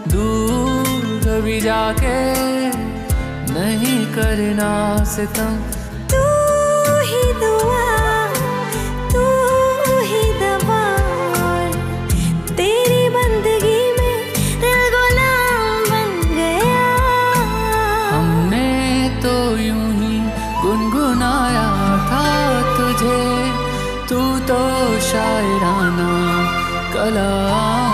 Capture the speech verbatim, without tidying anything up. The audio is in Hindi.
दूर भी जाके नहीं करना सितम। तू ही दुआ, तू ही दवा, तेरी बंदगी में दिल गुलाम बन गया। हमने तो यूं ही गुनगुनाया था तुझे, तू तो शायराना कला